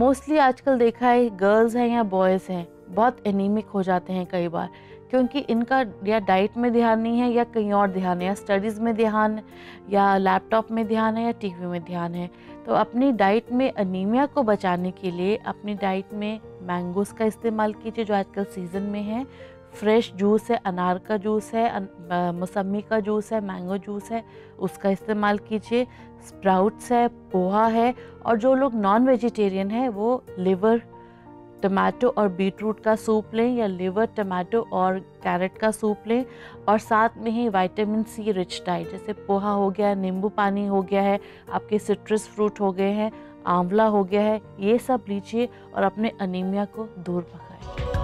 Mostly आजकल देखा है गर्ल्स हैं या बॉयज़ हैं बहुत एनीमिक हो जाते हैं कई बार, क्योंकि इनका या डाइट में ध्यान नहीं है या कहीं और ध्यान है, या स्टडीज़ में ध्यान है, या लैपटॉप में ध्यान है, या टीवी में ध्यान है। तो अपनी डाइट में अनीमिया को बचाने के लिए अपनी डाइट में मैंगोज़ का इस्तेमाल कीजिए जो आजकल सीज़न में है। फ्रेश जूस है, अनार का जूस है, मौसम्मी का जूस है, मैंगो जूस है, उसका इस्तेमाल कीजिए। स्प्राउट्स है, पोहा है, और जो लोग नॉन वेजिटेरियन हैं वो लिवर, टमाटो और बीटरूट का सूप लें, या लिवर, टमाटो और कैरेट का सूप लें। और साथ में ही विटामिन सी रिच डाइट, जैसे पोहा हो गया, नींबू पानी हो गया है, आपके सिट्रस फ्रूट हो गए हैं, आंवला हो गया है, ये सब लीजिए और अपने अनीमिया को दूर भगाएं।